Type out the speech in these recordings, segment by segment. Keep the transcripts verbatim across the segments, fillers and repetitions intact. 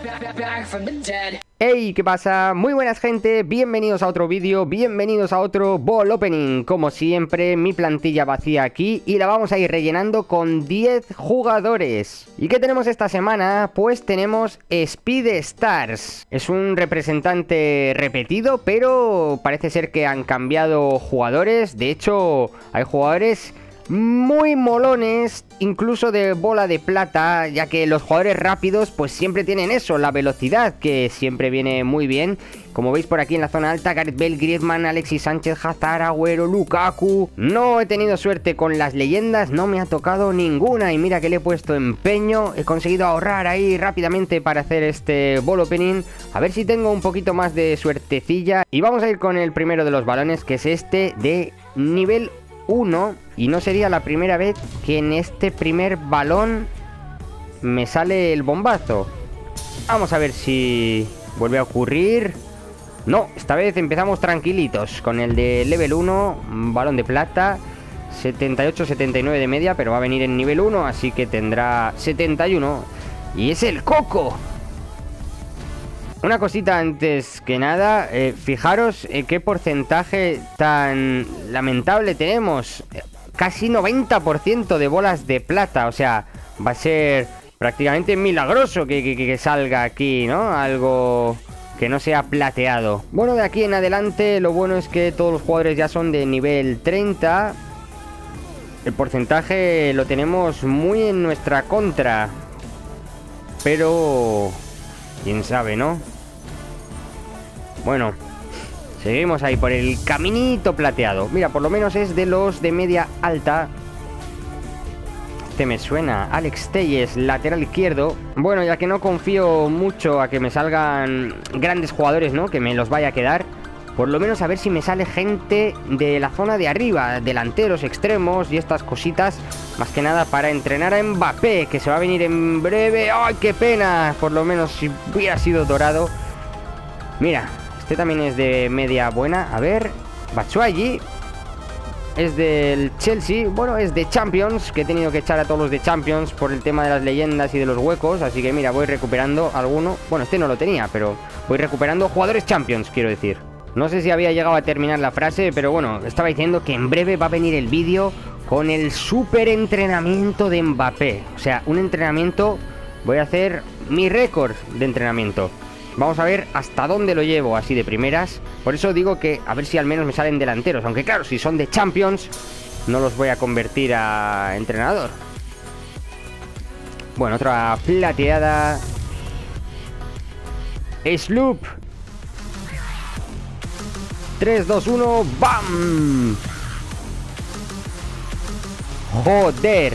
Hey, ¿qué pasa? Muy buenas, gente, bienvenidos a otro vídeo, bienvenidos a otro Ball Opening. Como siempre, mi plantilla vacía aquí y la vamos a ir rellenando con diez jugadores. ¿Y qué tenemos esta semana? Pues tenemos Speed Stars. Es un representante repetido, pero parece ser que han cambiado jugadores. De hecho, hay jugadores muy molones, incluso de bola de plata, ya que los jugadores rápidos pues siempre tienen eso, la velocidad, que siempre viene muy bien. Como veis por aquí en la zona alta, Gareth Bale, Griezmann, Alexis Sánchez, Hazard, Agüero, Lukaku. No he tenido suerte con las leyendas, no me ha tocado ninguna y mira que le he puesto empeño. He conseguido ahorrar ahí rápidamente para hacer este ball opening. A ver si tengo un poquito más de suertecilla. Y vamos a ir con el primero de los balones, que es este de nivel uno, y no sería la primera vez que en este primer balón me sale el bombazo. Vamos a ver si vuelve a ocurrir. No, esta vez empezamos tranquilitos con el de level uno, balón de plata, setenta y ocho setenta y nueve de media, pero va a venir en nivel uno, así que tendrá setenta y uno. Y es el Coco. Una cosita antes que nada, eh, fijaros en qué porcentaje tan lamentable tenemos. Casi noventa por ciento de bolas de plata, o sea, va a ser prácticamente milagroso que, que, que salga aquí, ¿no? Algo que no sea plateado. Bueno, de aquí en adelante lo bueno es que todos los jugadores ya son de nivel treinta. El porcentaje lo tenemos muy en nuestra contra, pero quién sabe, ¿no? Bueno, seguimos ahí por el caminito plateado. Mira, por lo menos es de los de media alta. Este me suena, Alex Telles, lateral izquierdo. Bueno, ya que no confío mucho a que me salgan grandes jugadores, ¿no? Que me los vaya a quedar. Por lo menos a ver si me sale gente de la zona de arriba, delanteros, extremos y estas cositas. Más que nada para entrenar a Mbappé, que se va a venir en breve. ¡Ay, qué pena! Por lo menos si hubiera sido dorado. Mira, este también es de media buena. A ver, Batshuayi es del Chelsea. Bueno, es de Champions, que he tenido que echar a todos los de Champions por el tema de las leyendas y de los huecos. Así que mira, voy recuperando alguno. Bueno, este no lo tenía, pero voy recuperando jugadores Champions, quiero decir. No sé si había llegado a terminar la frase, pero bueno, estaba diciendo que en breve va a venir el vídeo con el super entrenamiento de Mbappé. O sea, un entrenamiento, voy a hacer mi récord de entrenamiento. Vamos a ver hasta dónde lo llevo así de primeras. Por eso digo que a ver si al menos me salen delanteros. Aunque claro, si son de Champions, no los voy a convertir a entrenador. Bueno, otra plateada. Sloop. tres, dos, uno, ¡bam! ¡Joder!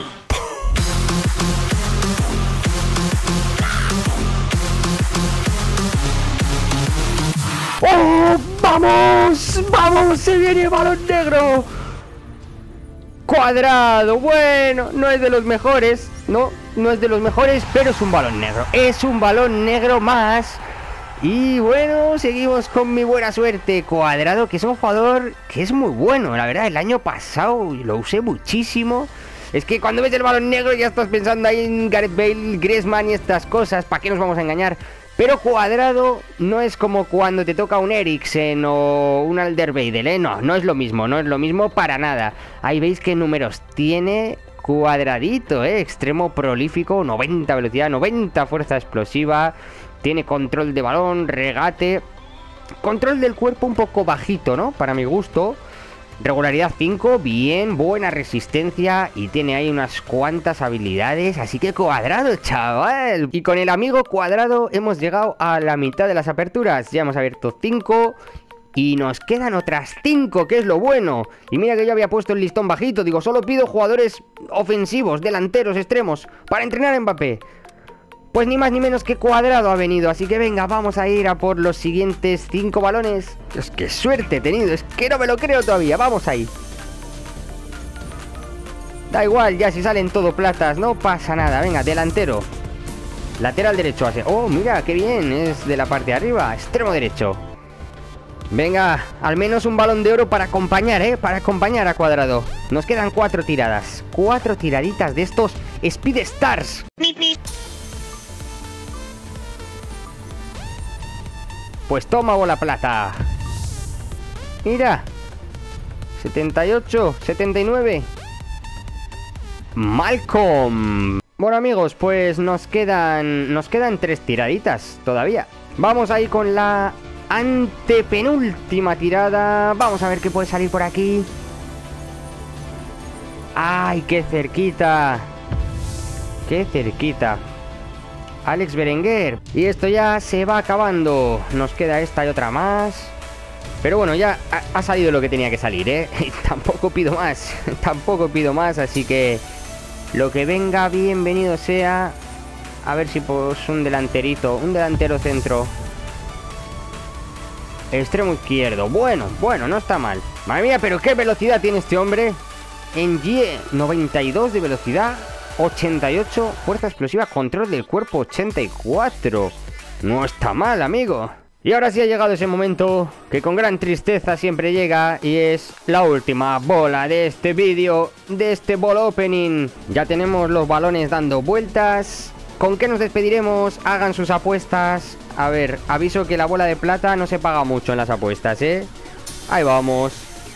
¡Oh! ¡Vamos! ¡Vamos! ¡Se viene balón negro! Cuadrado. Bueno, no es de los mejores, ¿no? No es de los mejores, pero es un balón negro. Es un balón negro más. Y bueno, seguimos con mi buena suerte. Cuadrado, que es un jugador que es muy bueno, la verdad. El año pasado lo usé muchísimo. Es que cuando ves el balón negro ya estás pensando ahí en Gareth Bale, Griezmann y estas cosas. ¿Para qué nos vamos a engañar? Pero Cuadrado no es como cuando te toca un Eriksen o un Alderweireld, ¿eh? No, no es lo mismo, no es lo mismo para nada. Ahí veis qué números tiene Cuadradito, ¿eh? Extremo prolífico, noventa velocidad, noventa fuerza explosiva. Tiene control de balón, regate. Control del cuerpo un poco bajito, ¿no? Para mi gusto. Regularidad cinco, bien, buena resistencia y tiene ahí unas cuantas habilidades, así que Cuadrado, chaval. Y con el amigo Cuadrado hemos llegado a la mitad de las aperturas. Ya hemos abierto cinco y nos quedan otras cinco, que es lo bueno. Y mira que yo había puesto el listón bajito, digo, solo pido jugadores ofensivos, delanteros, extremos, para entrenar a Mbappé. Pues ni más ni menos que Cuadrado ha venido. Así que venga, vamos a ir a por los siguientes cinco balones. Es que suerte he tenido, es que no me lo creo todavía. Vamos ahí. Da igual, ya si salen todo platas, no pasa nada. Venga, delantero. Lateral derecho hace. Oh, mira, qué bien, es de la parte de arriba. Extremo derecho. Venga, al menos un balón de oro para acompañar, ¿eh? Para acompañar a Cuadrado. Nos quedan cuatro tiradas. Cuatro tiraditas de estos Speed Stars. Pues toma bola plata. Mira. setenta y ocho, setenta y nueve. Malcolm. Bueno, amigos, pues nos quedan nos quedan tres tiraditas todavía. Vamos a ir con la antepenúltima tirada. Vamos a ver qué puede salir por aquí. ¡Ay, qué cerquita! ¡Qué cerquita! Alex Berenguer. Y esto ya se va acabando. Nos queda esta y otra más. Pero bueno, ya ha, ha salido lo que tenía que salir, ¿eh? Y tampoco pido más. Tampoco pido más, así que lo que venga, bienvenido sea. A ver si pues un delanterito, un delantero centro. Extremo izquierdo. Bueno, bueno, no está mal. Madre mía, pero qué velocidad tiene este hombre. En G, noventa y dos de velocidad, ochenta y ocho, fuerza explosiva, control del cuerpo, ochenta y cuatro. No está mal, amigo. Y ahora sí ha llegado ese momento que con gran tristeza siempre llega, y es la última bola de este vídeo, de este ball opening. Ya tenemos los balones dando vueltas. ¿Con qué nos despediremos? Hagan sus apuestas. A ver, aviso que la bola de plata no se paga mucho en las apuestas, ¿eh? Ahí vamos.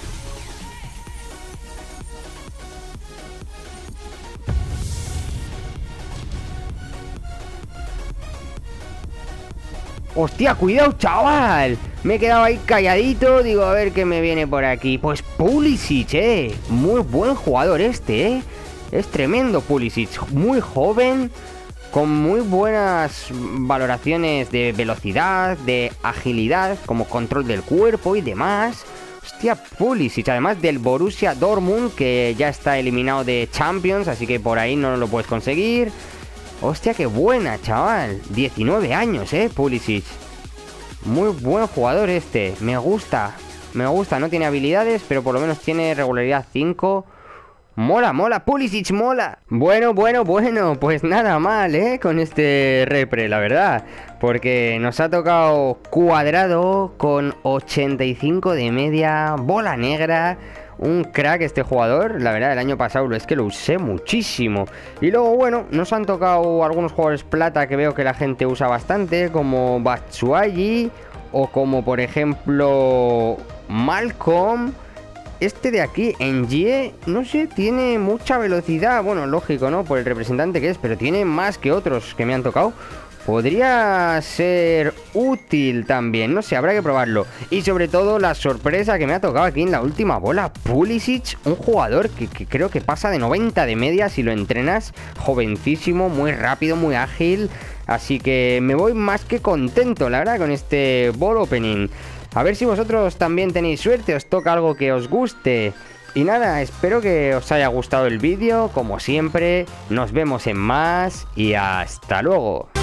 ¡Hostia, cuidado, chaval! Me he quedado ahí calladito. Digo, a ver qué me viene por aquí. Pues Pulisic, eh. Muy buen jugador este, eh. Es tremendo Pulisic. Muy joven, con muy buenas valoraciones de velocidad, de agilidad, como control del cuerpo y demás. Hostia, Pulisic, además del Borussia Dortmund, que ya está eliminado de Champions, así que por ahí no lo puedes conseguir. Hostia, qué buena, chaval. diecinueve años, eh, Pulisic. Muy buen jugador este. Me gusta. Me gusta. No tiene habilidades, pero por lo menos tiene regularidad cinco. Mola, mola. Pulisic, mola. Bueno, bueno, bueno. Pues nada mal, eh, con este repre, la verdad. Porque nos ha tocado cuadrado con ochenta y cinco de media. Bola negra. Un crack este jugador, la verdad, el año pasado es que lo usé muchísimo. Y luego, bueno, nos han tocado algunos jugadores plata que veo que la gente usa bastante, como Batshuayi o como, por ejemplo, Malcolm. Este de aquí, N'Jie, no sé, tiene mucha velocidad. Bueno, lógico, ¿no? Por el representante que es, pero tiene más que otros que me han tocado. Podría ser útil también, no sé, habrá que probarlo. Y sobre todo la sorpresa que me ha tocado aquí en la última bola, Pulisic, un jugador que, que creo que pasa de noventa de media si lo entrenas, jovencísimo, muy rápido, muy ágil. Así que me voy más que contento, la verdad, con este ball opening. A ver si vosotros también tenéis suerte, os toca algo que os guste. Y nada, espero que os haya gustado el vídeo, como siempre, nos vemos en más y hasta luego.